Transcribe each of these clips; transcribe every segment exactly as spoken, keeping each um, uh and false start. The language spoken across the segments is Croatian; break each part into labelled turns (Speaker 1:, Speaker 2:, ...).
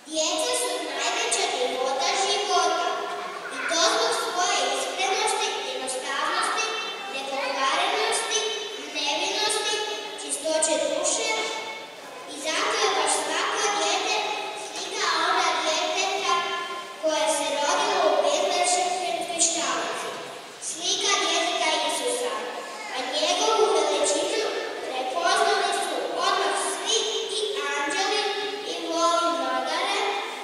Speaker 1: Djeca su najveća divota života i to zbog svoje iskrenosti, jednostavnosti, nepokvarenosti, nevinosti, čistoće duše i zato je baš svako dijete slika ona djeteta koje se rodilo u Betlehemskoj štalici, slika djeteta Isusa, a njegovu veličinu prepoznali su odmah svi i anđeli i voli mladare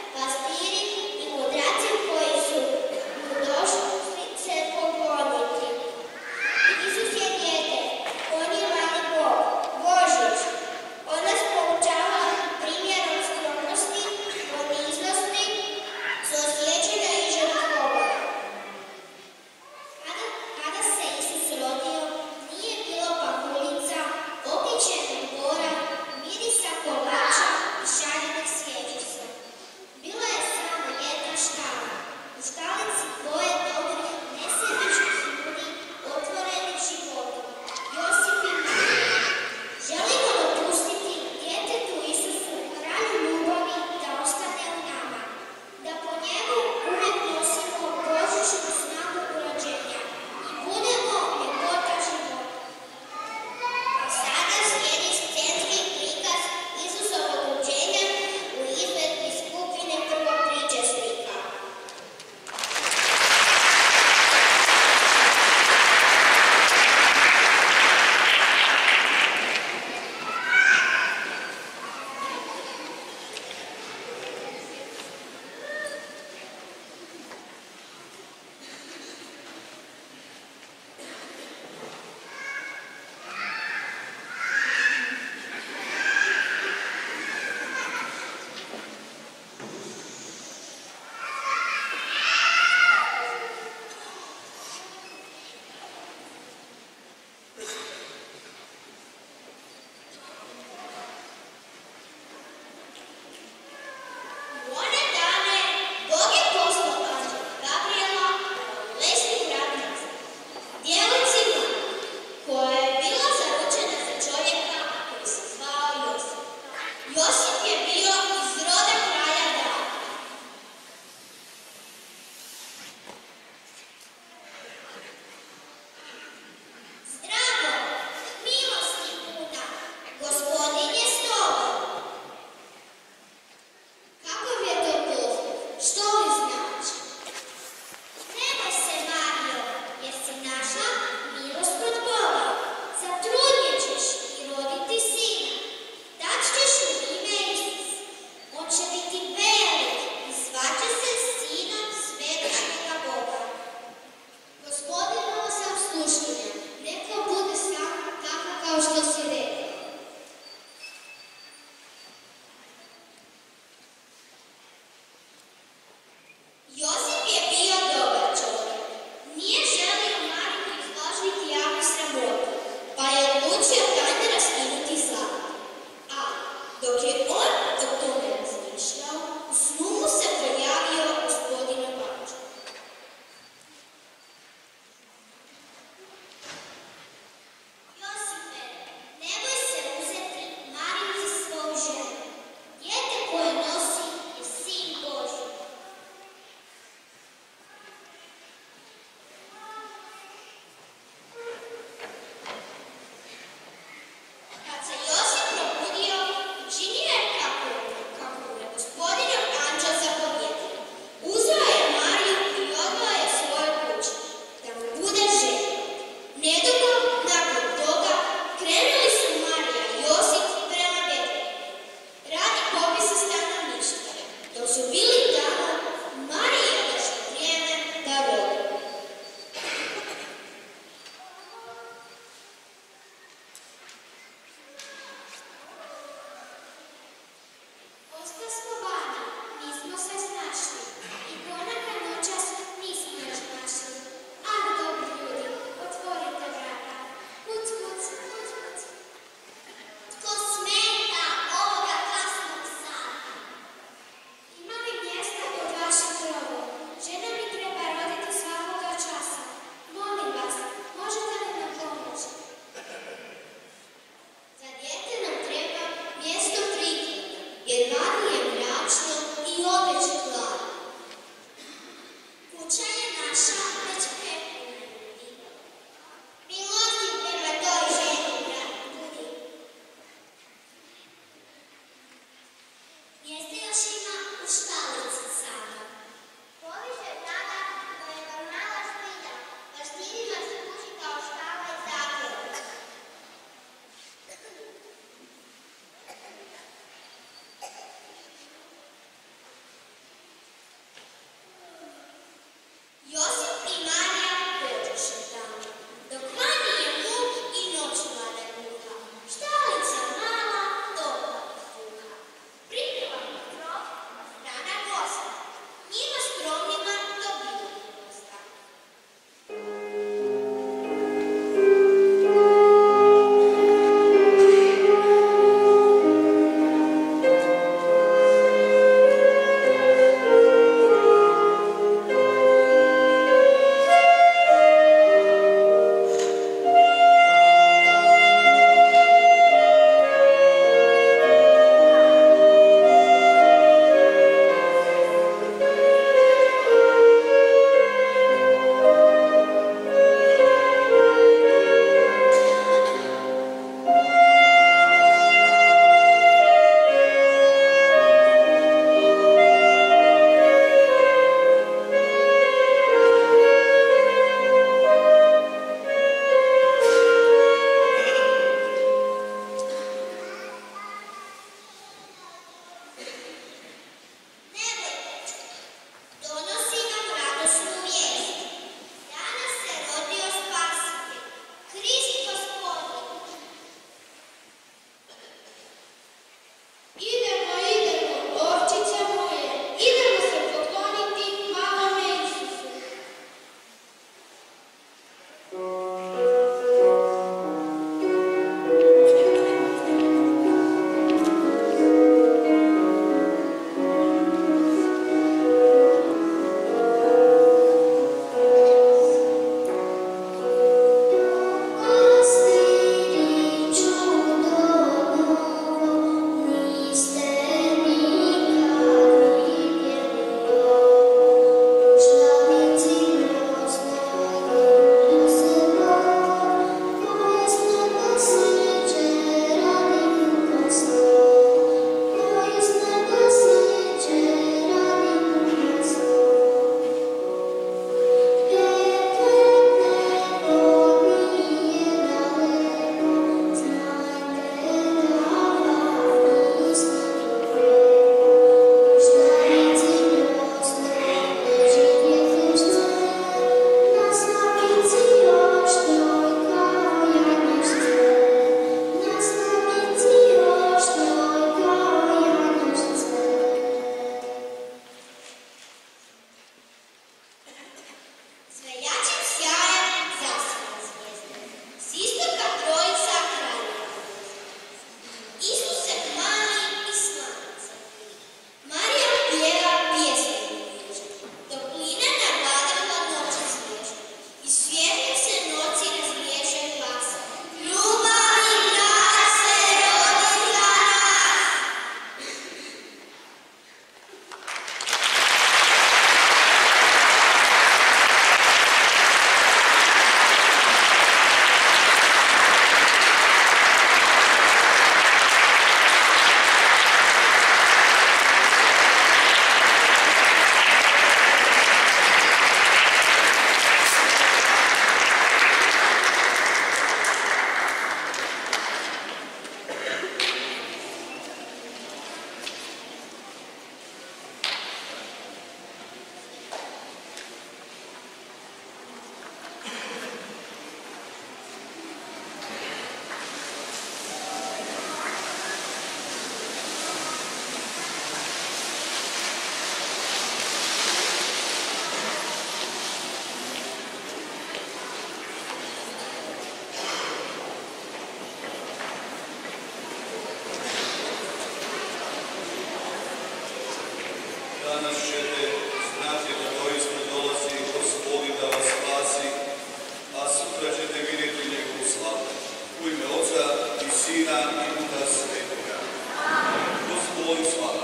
Speaker 2: Sina i Duha Svetoga. Gospodin s vama.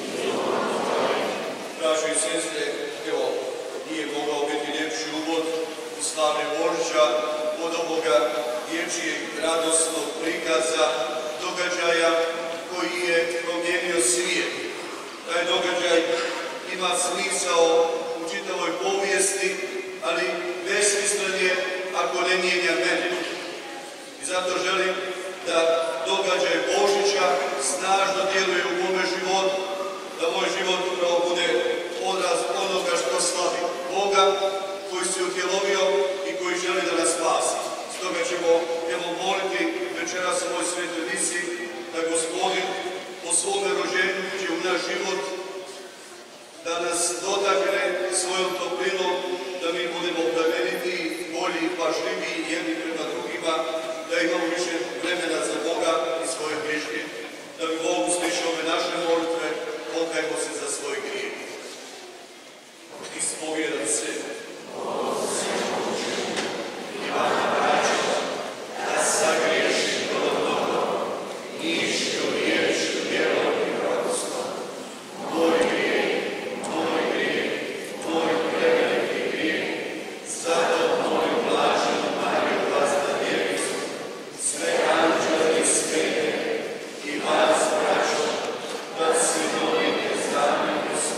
Speaker 2: Braćo i sestre, evo, nije mogao biti ljepši uvod u slavlje Božića od ovoga dječjeg radosnog prikaza događaja koji je promijenio svijet. Taj događaj ima smisao u čitavoj povijesti, ali besmislen je ako ne mijenja mene. I zato želim da događaj Božića snažno djeluje u mome životu, da moj život upravo bude odraz onoga što slavi Boga, koji se utjelovio i koji želi da nas spasi. Stoga ćemo evo moliti večeras u ovoj svetoj misi da Gospodin po svome rođenju uđe u naš život, da nas dotakne svojom toplinom, da mi budemo plemeniti, bolji i pažljiviji jedni prema drugima, da imamo više vremena za Boga i svoje bližnje. Da bi Bog uslišao ove naše molitve, pokajmo se za svoj grijeh. Ispovjedam se. Da sagriješim mnogo, mišlju, riječju, djelom i radostom. Moj grijeh, moj grijeh, moj preveliki grijeh, zato molim blaženu Mariju Vlastodjevicu, sve anđele i svete i vas, braćo, da se molite za mene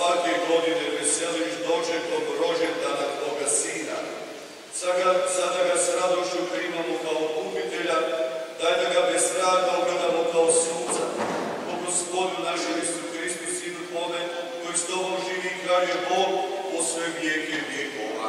Speaker 2: svake godine veseliš dočekom rođendana Tvoga Sina. Sada, sada ga s radošću primamo kao kupitelja, daj da ga bez straha ogledamo kao suca. Po Gospodu našem Isu Hristu, Sinu Tvome, koji s Tobom živi i kralje Bog po sve vijeke vjekova.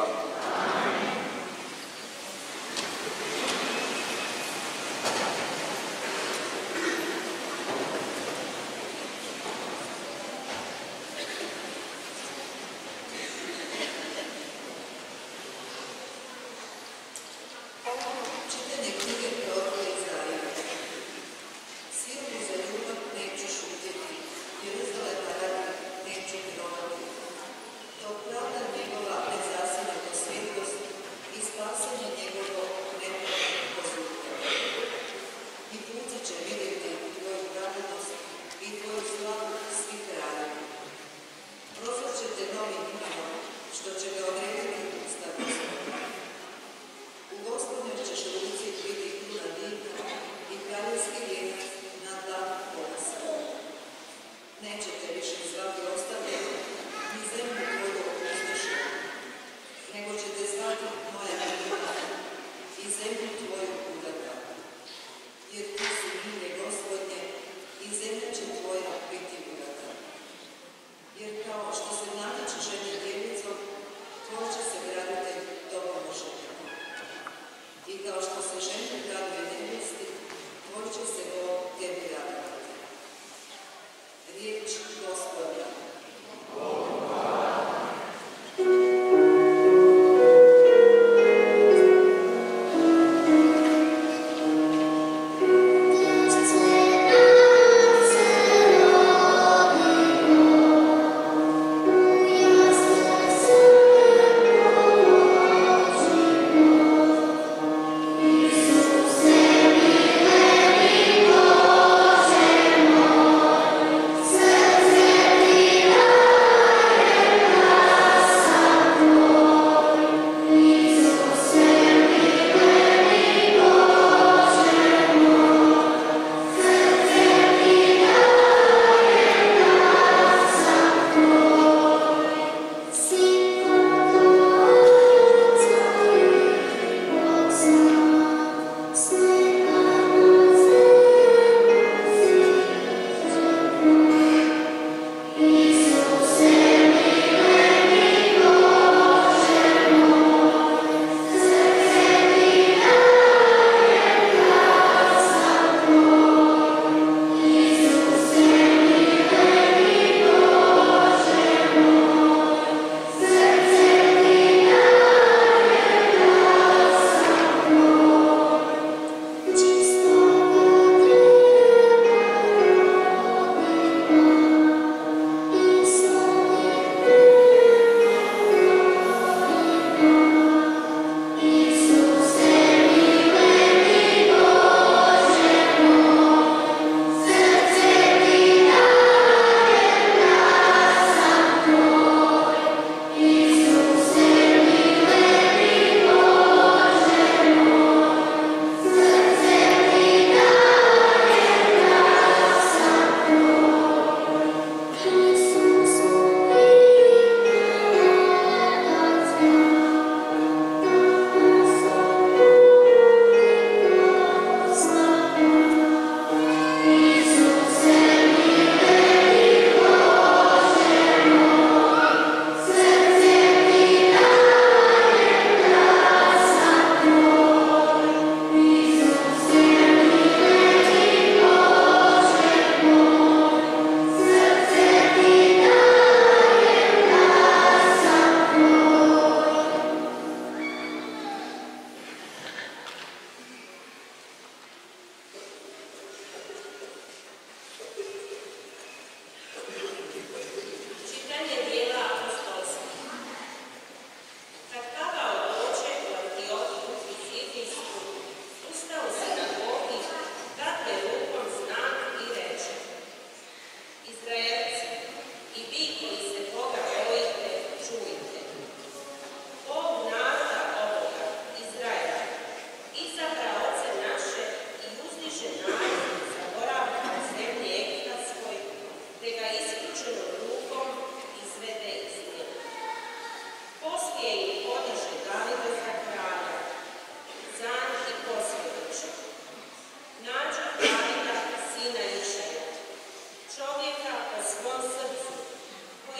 Speaker 3: isključenom rukom i sve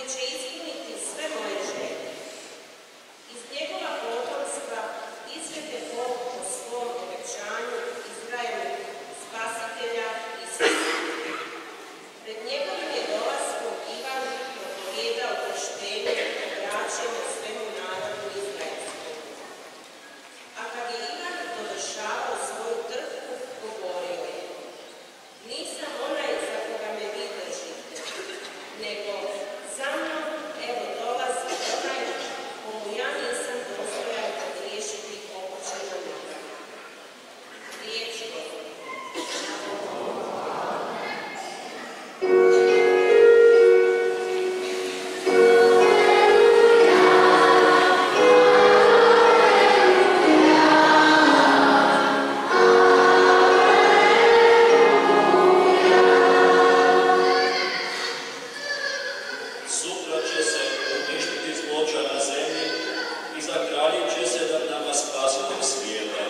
Speaker 3: će ispuniti sve moje želje. Iz njegova potomstva izvede Bog po svom obećanju Izraelu spasitelja i spasitelja. Pred njegovim je dolaskom Ivan propovijedao krštenje i obraćanje svemu narodu izraelskom. A kad je Ivan dovršavao svoju trku, govorio je: nisam onaj za koga me vi držite, nego za mnom, evo, dolazi onaj komu ja nisam dostojan odriješiti opućena noga. Riječ Gospodina.
Speaker 4: Sutra će se uništiti zloča na zemlji i zakraljit će se nad nama spasitelj svijeta.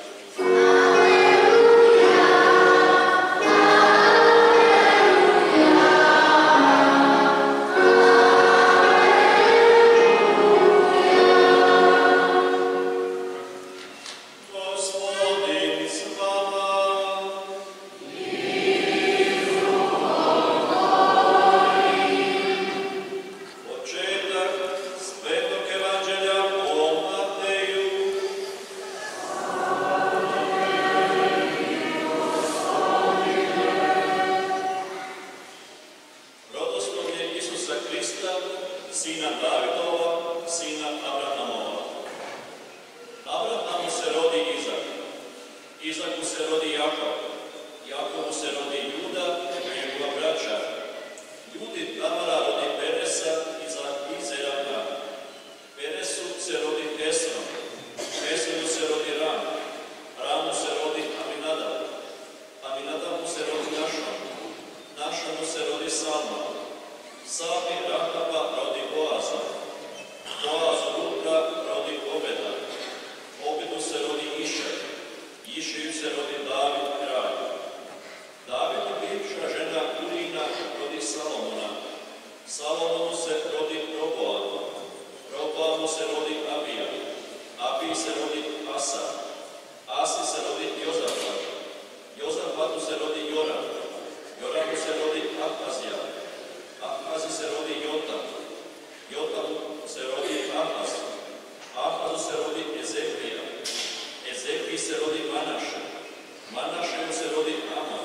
Speaker 4: Gospodin s vama. Početak Svetog evanđelja po Mateju. Rodoslovlje Isusa Krista, sina Davidova, sina Abrahamova. Abrahamu se rodi Izak, Izaku se rodi Jakov, Jakovu se rodi Juda, njegova braća. Judi Tamara rodi Peresa i Zeraka. Peresu se rodi Esrom, Esromu se rodi Ram, Ramu se rodi Aminadab, Aminadabu se rodi Našon, Našonu se rodi Salma, Salmi Rahaba rodi Boaza, Boaz Rutra rodi Obeda, Obedu se rodi Išaj, Išaju se rodi David kralj. David bivša žena Urina rodi Salomona, Salomonu se rodi Roboam, Roboamu se rodi Abija, Abiji se rodi Asa, Asi se rodi Jozafat, Jozafatu se rodi Joram, Joramu se rodi Ahazija, Ahazi se rodi Jotam, Jotamu se rodi Ahaz, Ahazu se rodi Ezekija, Ezekiji se rodi Manaše, Manašemu se rodi Amon,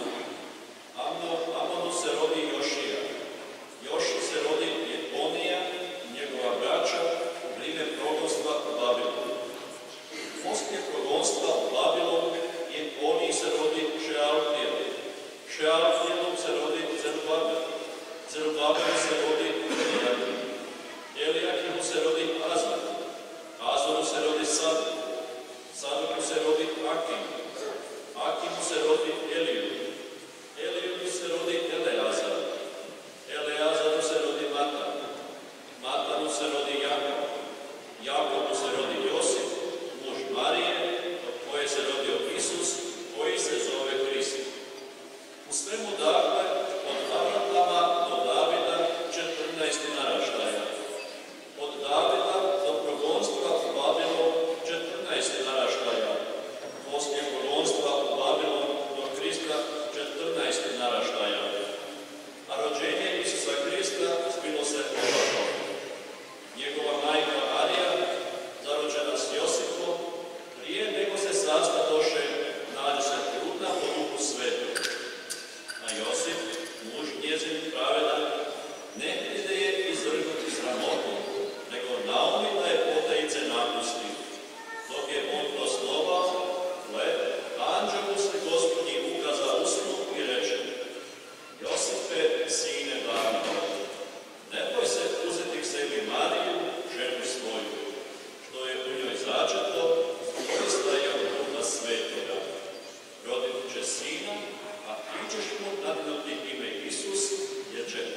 Speaker 4: Amonu se rodi Jošija, Joši se rodi Jeponija, njegova braća, u vrijeme progonstva u Babilonu. Poslije progonstva u Babilonu Jeponiji se rodi Šealtijel, Šealtijelom se rodi Zerubabel, Zerubabelu se rodi Elijakim, Elijakimu se rodi Azor, Azoru se rodi Sadok, Sadoku se rodi Akim, Akimu se rodi Eliju, Eliju se rodi Eleazar, Eleazaru se rodi Matan, Matanu se rodi Jakov, Jakovu se rodi Josip, muž Marije, od koje se rodio Isus, koji se zove Krist. U svemu dakle, od Abrahama do Davida četrnaest naraštaja, od Davida do progonstva u Babilon četrnaest naraštaja, poslije progonstva u Babilon do Krista četrnaest naraštaja. A rođenje Isusa Krista zbilo se ovako. Njegova majka Marija, zarođena s Josipom, prije nego se sastadoše, nađe se trudna po Duhu Svetom. A Josip, muž njezin pravedan, ne ide je izvrgnuti sramotom, nego naumi da je potajice napusti. Dok je on prosnovao, gle, anđel mu se Gospodnji ukaza u snu i reče: Josipe, sine Davidov, ne boj se uzeti k sebi Mariju, ženu svoju, što je u njoj začeto, doista je od Duha Svetoga. Rodit će sina, a ti ćeš mu nadnuti ime Isus, jer će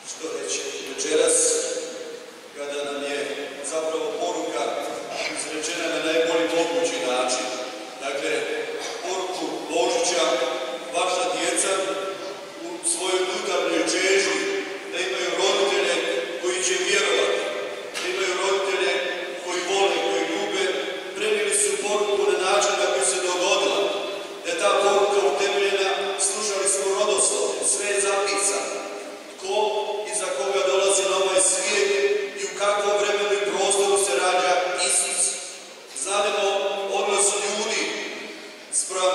Speaker 2: što reći večeras, kada nam je zapravo poruka izrečena na najbolji mogući način. Dakle, poruku Božića, vaša djeca u svojoj unutarnjoj čežnji, da imaju roditelje koji će vjerovati, da imaju roditelje koji vole, koji ljube, prenijeli su poruku na način da bi se dogodila. Da je ta poruka utemeljena, slušali smo rodoslovlje, sve je zapisano. Tko i za koga dolazi na ovaj svijet i u kakvom vremenu i prostoru se rađa Isus. Znamo odnos ljudi spram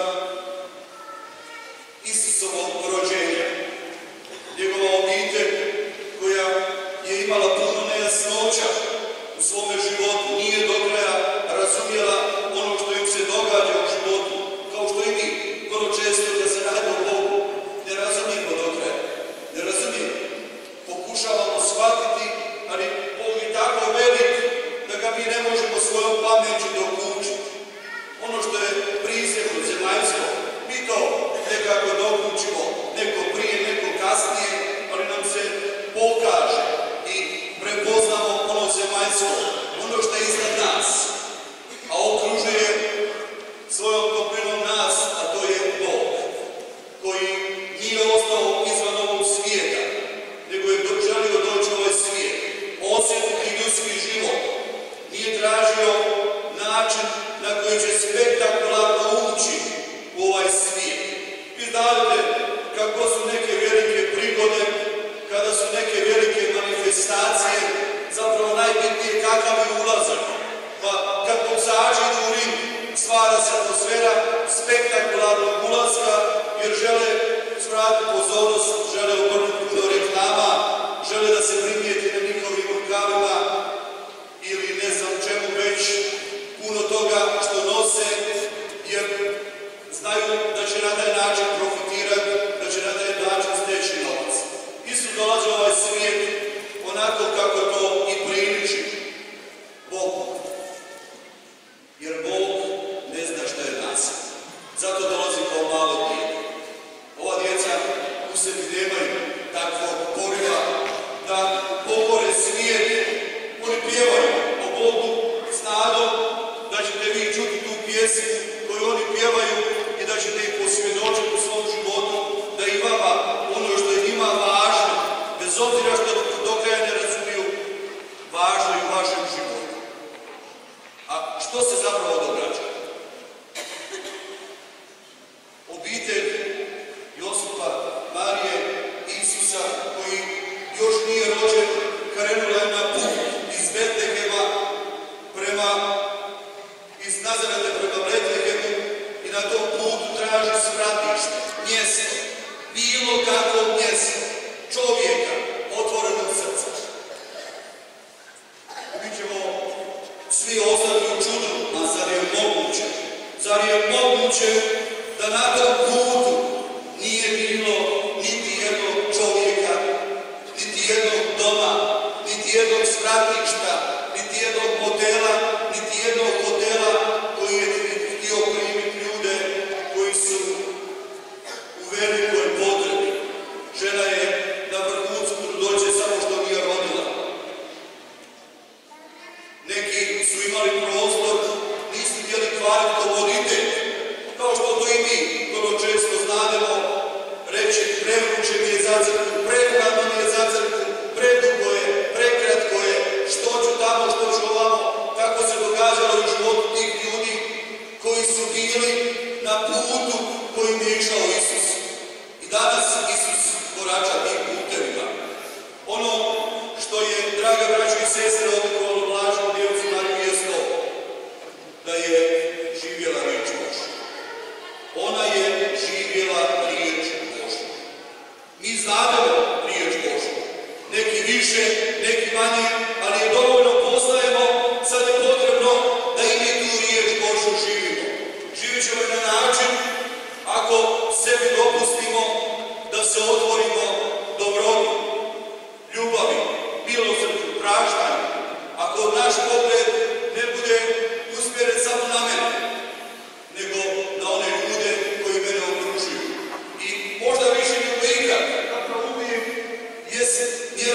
Speaker 2: Isusovog rođenja. Njegova obitelj koja je imala puno nejasnoća u svome životu, nije do kraja razumjela ono što im se događa u životu, kao što i mi vrlo često da se radi o Bogu ne razumijemo do kraja. Ne razumijemo. Pokušavamo shvatiti, ali Bog je tako velik da ga mi ne možemo svojom pameću dokučiti. Ono što je prizemno, zemaljsko, mi to nekako dokučimo, neko prije, neko kasnije, ali nam se pokaže i prepoznamo ono zemaljsko, ono što je iznad nas, a okružuje svojom toplinom nas, a to je Bog, koji nije ostao izvan ovog svijeta, nego je želio doći u ovaj svijet, osjetiti ljudski život, nije tražio način na koji će spektakularno ući u ovaj svijet. Vi znate kako su neke velike prigode, kada su neke velike manifestacije, zapravo najbitnije kakav je ulazak. Pa kad posađi u Rim, stvara se atmosfera spektakularnog ulaska, jer žele svratiti pozornost, žele obrnuti puno reklama, žele da se primijeti na njihovim rukavima ili ne znam čemu već, puno toga što nose, jer znaju da će na taj način profitirati, da će na taj način steći novac. Isus dolazi u ovaj svijet onako kako to i priliči Bogu. Jer Bog ne zna šta je nasilje. Zato dolazi kao malo dijete. Ova djeca u sebi nemaju takvog poriva da pokore svijet. Oni pjevaju o Bogu s nadom da ćete vi čuti tu pjesmu koju oni pjevaju i da ćete ih posvjedočiti u svom životu, da i vama ono što je njima važno, bez obzira što do kraja ne razumiju, važno i u vašem životu. A što se zapravo događa? Obitelj Josipa, Marije, Isusa, koji još nije rođen, krenula je na put iz Betlehema prema, iz Nazareta prema Betlehemu i na tom putu traži svratište, mjesto, bilo kakvo mjesto, čovjeka, otvorenog srca. Mi ćemo svi ostati u čudu, a zar je moguće? Zar je moguće da na tom putu nije bilo niti jednog čovjeka, niti jednog doma, niti jednog svratišta, niti jednog modela, niti jednog hotela koji je htio primiti ljude koji su u velikoj potrebi. Žena je na vrhuncu trudnoće samo što nije rodila. Neki su imali prostor, nisu htjeli kvariti komoditet, kao što to i mi vrlo često znademo reći, prevruće mi je za crkvu, prehladno mi je za crkvu, predugo je, prekratko je, što ću tamo, što ću ovamo, kako se događalo u životu tih ljudi koji su bili na putu kojim je išao Isus. I danas Isus korača tim putevima. Ono što je, draga braćo i sestre, odlikovalo blaženu djevicu Mariju jest to, da je živjela riječ Božja. Ona je živjela riječ Božja. Mi znademo riječ Božja. Neki više, neki manje, ali je dovoljno poznajemo, sad je potrebno da i mi tu riječ Božju živimo. Živit ćemo na način, ako sebi dopustimo da se otvorimo dobroti, ljubavi, milosrđu, praštanju. Ako naš pogled ne bude usmjeren samo na mene, nego na one ljude koji mene okružuju. I možda više nego ikad, zapravo uvijek jest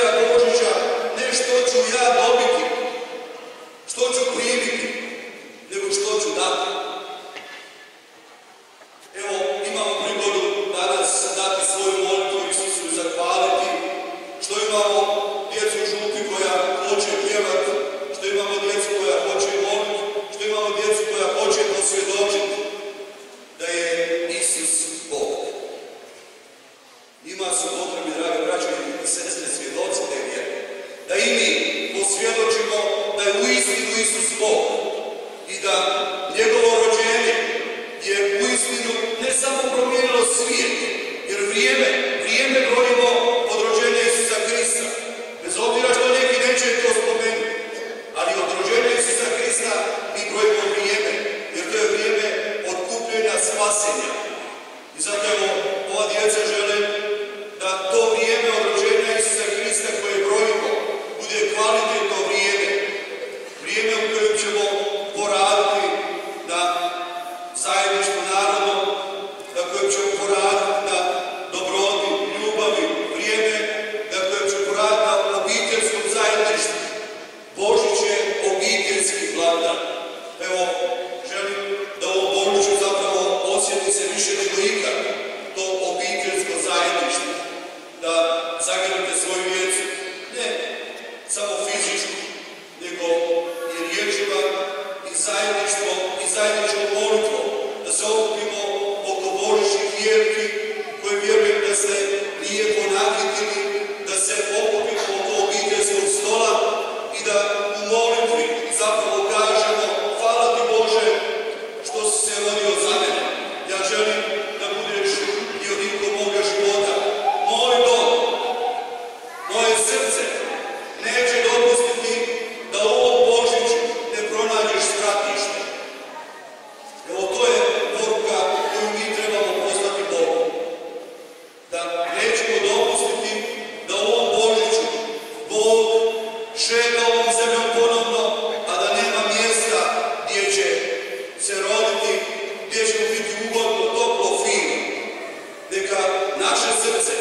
Speaker 2: su potrebni, drage braće i sestre, svjedoci te vjere. Da i mi posvjedočimo da je uistinu Isus Bog i da njegovo rođenje je uistinu ne samo promijenilo svijet, jer vrijeme, vrijeme brojimo od rođenja Isusa Krista. Bez obzira što neki neće to spomenuti, ali od rođenja Isusa Krista mi brojimo vrijeme, jer to je vrijeme otkupljenja, spasenja. I zato evo, ova djeca žele da to vrijeme od rođenja Isusa Krista koje brojimo bude kvalitetno vrijeme. Vrijeme u kojem ćemo poraditi na zajedništvu narodom, na kojem ćemo poraditi na dobroti, ljubavi, vrijeme na kojem ćemo poraditi na obiteljskom zajedništvu. Božić je obiteljski blagdan. Evo, želim da u ovom Božiću zapravo osjeti se više nego ikad to obiteljsko zajedništvo. Da zagrlite svoju djecu, ne samo fizičku, nego i riječima i zajedništvo i zajedničkom molitvom. Da se okupimo oko božićnih vjerki koje vjerujem da se nije ponakitili, da se okupimo oko obiteljskog stola i da u molitvi zapravo kažemo hvala ti Bože što si se rodio za mene. Ja želim da budeš dionikom moga života. Moj dom, moje srce neće dopustiti da u ovom Božiću ne pronađeš stratište. Evo to je poruka koju mi trebamo poslati Bogu. Da nećemo dopustiti da u ovom Božiću Bog šeta ovom zemljom ponovno, a da nema mjesta gdje će se roditi, gdje ćemo biti ugodno, toplo, fino. Neka naše srce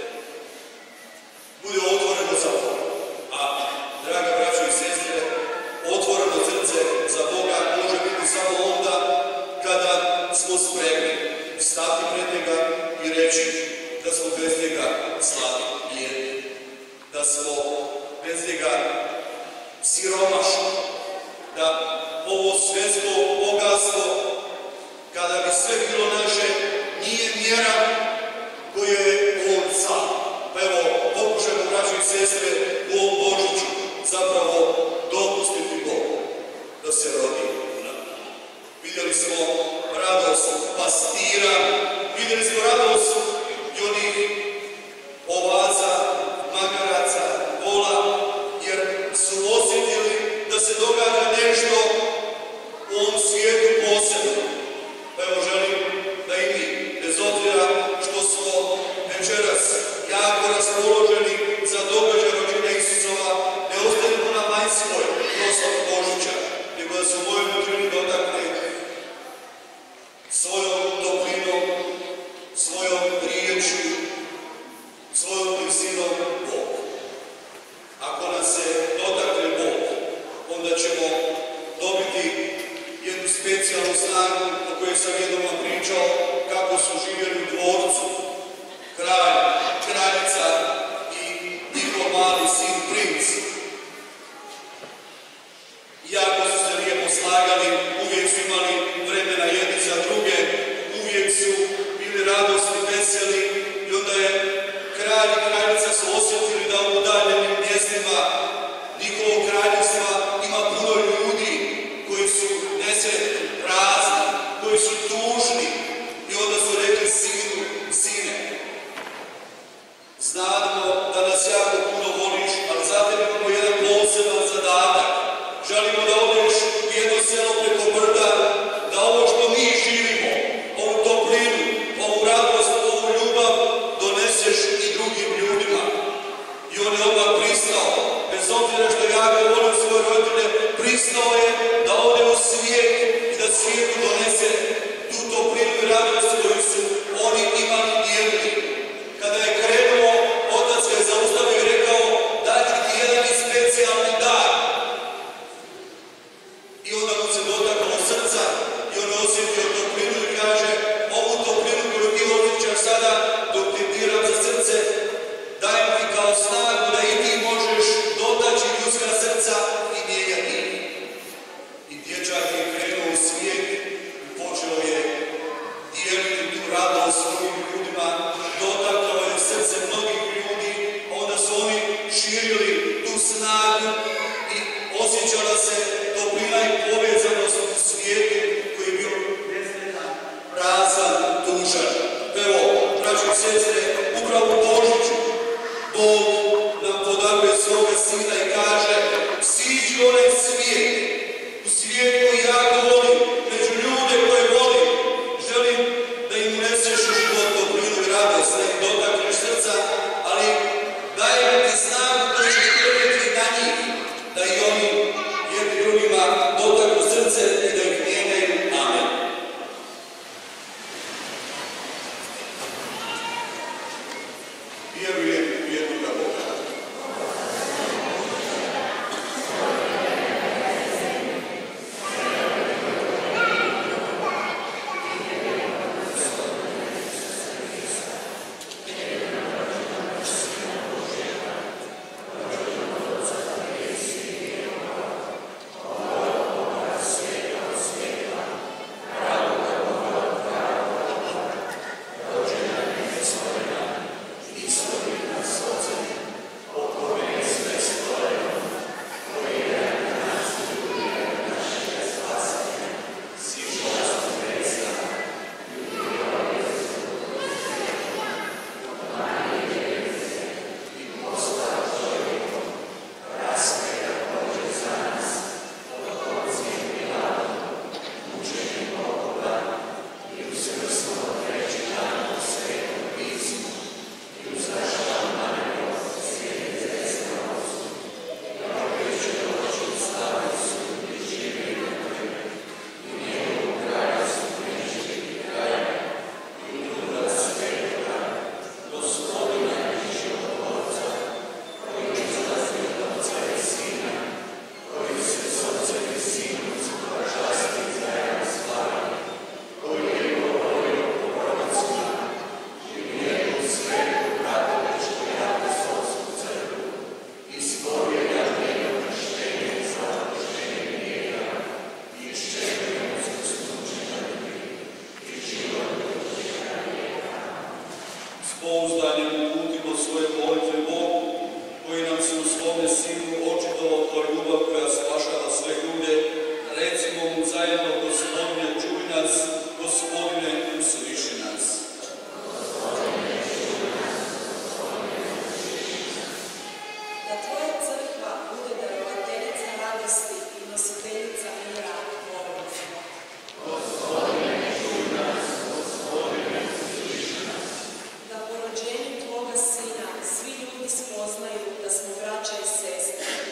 Speaker 2: bude otvoreno za Boga. A, draga braćo i sestre, otvoreno srce za Boga može biti samo onda kada smo spremni stati pred njega i reći da smo bez njega slabi i jedni. Da smo bez njega siromašni. Da ovo svjetsko bogatstvo, kada bi sve bilo naše, nije mjera koju je on sam. Pa evo, pokušajmo, braći i sestre, u ovom Božiću zapravo dopustiti Bogu da se rodi u nama. Vidjeli smo radost pastira, vidjeli smo radost i onih ovaca, magaraca, vola, jer su osjetili da se događa nešto u ovom svijetu posebno. Pa evo želim da i mi, bez obzira što smo večeras jako raspoloženi za događaj rođenja Isusova, ne ostanemo na vanjskoj proslavi Božića, nego da se u mojoj nužini dotakne svojom toplinom, svojom riječju, svojom blisinom Bog. Ako nas se dotakne Bog, onda ćemo dobiti jednu specijalnu snagu o kojoj sam jednom vam pričao kako su živjeli u dvorcu kralj, kraljica i njihov mali sin princ. Jako su se lijepo slagali, uvijek su imali vremena jedni za druge, uvijek su bili radosni, veseli i onda je kralj i kraljica su osjetili da u udaljenim mjestima njihovog kraljevstva ima puno ljudi koji su nesretni, prazni, koji su tužni i onda su rekli sinu, sine, znamo da nas jako puno voliš, ali za tebe imamo jedan poseban zadatak. Želimo da odeš u jedno selo preko brda, da ovo što mi živimo, ovu toplinu, ovu radost, ovu ljubav, doneseš i drugim ljudima. I on je odmah pristao, bez obzira što jako volim svoje roditelje, pristao je da ode u svijet i da svijetu donese tu toplinu i radost koju su oni imali dijelili. Kada je krenuo, otac ga je zaustavio i rekao daću ti jedan specijalni dar. I onda mu se dotaklo srca i on osjetio toplinu i kaže ovu toplinu koju ti osjećaš sada dok ti diram za srce, dajem ti kao snagu da i ti možeš dotaći ljudska srca i mijenjati. I dječak je krenuo u svijet i počeo je dijeliti tu radost s drugim ljudima, dotaklo je srce mnogo sestre, upravo u Božiću Bog nam podaruje svoga Sina i kaže: siđi u onaj svijet, u svijet koji jako volim, među ljude koje volim, želim da im uneseš u život toplinu i radost, da im dotakneš srca, ali dajem ti snagu koju ćeš prenijeti na njih, da i oni jedni drugima dotaknu srce i da ih mijenjaju. Amen. Vjerujem u jednoga Boga. Pouzdanjem uputimo svoje molitve Bogu, koji nam se u svome Sinu očitovao kao ljubav koja spašava sve ljude. Recimo mu zajedno: Gospodine, čuj nas, Gospodine, usliši nas.
Speaker 3: Da tvoja crkva bude darovateljica radosti i nositeljica mira, molimo se. Da po rođenju tvoga Sina svi ljudi spoznaju da smo braća i sestre,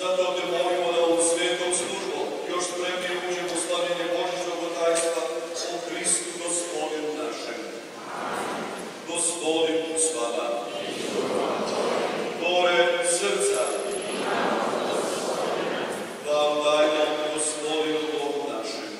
Speaker 2: Zato te molimo da ovom svetom službom još spremnije uđemo u slavljenje Božjeg tajstva o Kristu Gospodinu našem. Gospodin s vama. Gore srca. Vam dajmo Gospodinu Bogu našemu.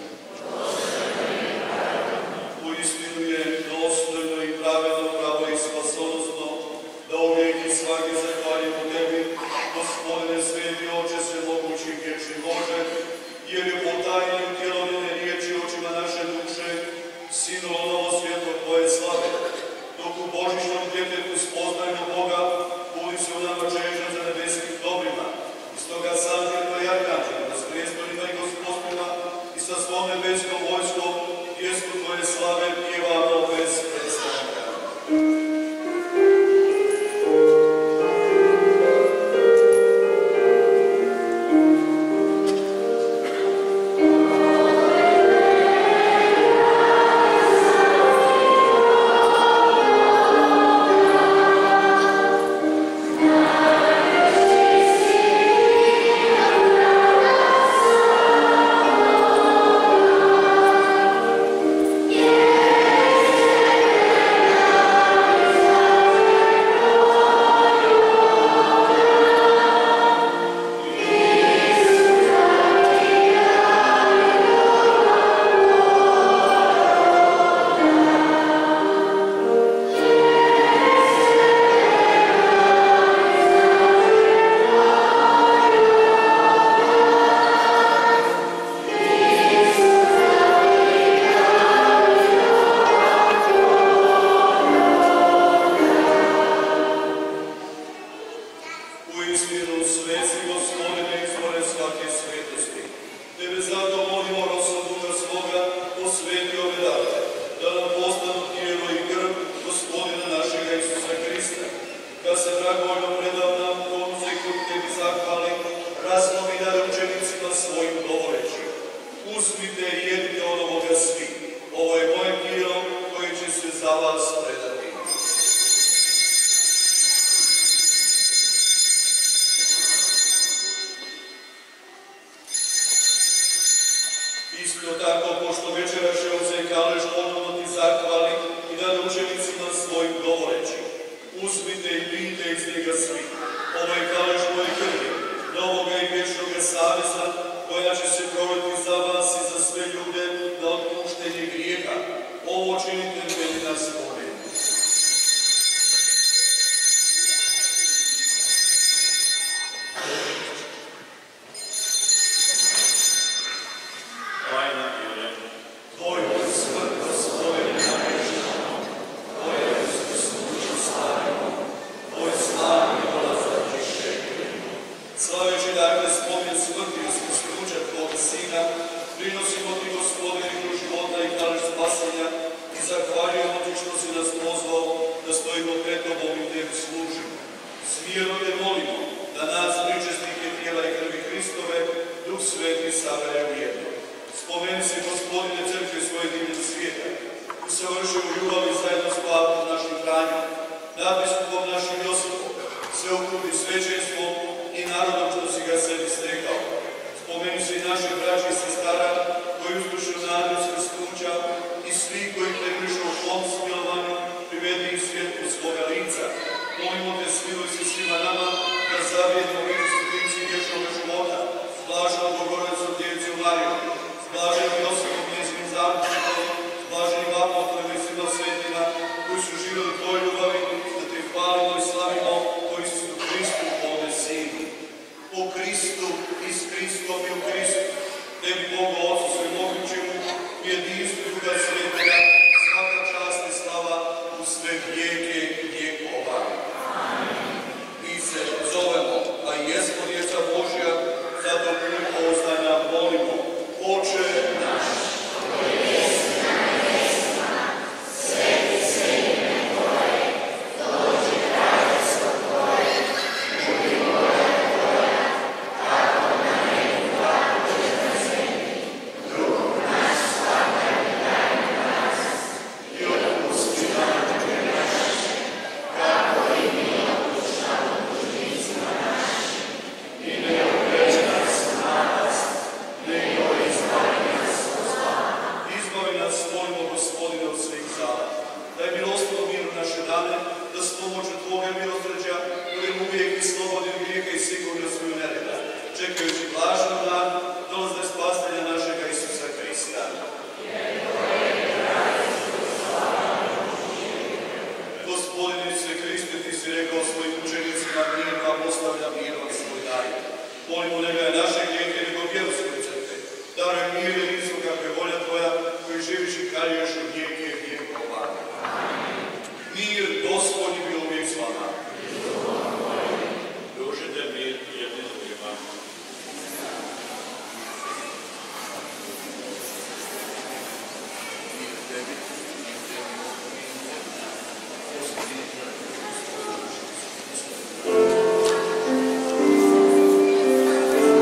Speaker 2: Uistinu je dostojno i pravedno, pravo i spasonosno da uvijek i svaki zahvaljujemo Tebi, Gospodine sveti Oče svemogući i vječni Bože, jer je potajni utjelovljene riječi očima naše duše sinulo novo svjetlo Tvoje slave. Dok u božićnom djetetu spoznajmo Boga, budi se u nama čežnja za nebeskim dobrima. I stoga sam Tjerno i arkanđelima, s prijestolima i gospodima i sa svom nebeskom vojskom pjesmu Tvoje slave pjevamo bez prestanka. Koji su živjeli u Tvojoj ljubavi, da Te hvalimo i slavimo po Isusu Kristu, ovdje Molimo ne ga naše grijehe, nego vjeru svoju crkve. Daruj mir i jedinstvo kako je volja Tvoja, koji živiš i kraljuješ od vijeke vjekova. Mir Gospodnji bio uvijek s vama.
Speaker 4: Pružite mir jedni drugima.
Speaker 2: Thank you.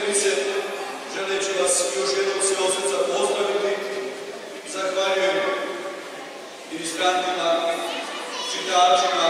Speaker 2: prilice, želeći vas još jednom sve od srca pozdraviti, zahvaljujem ministrantima, čitačima,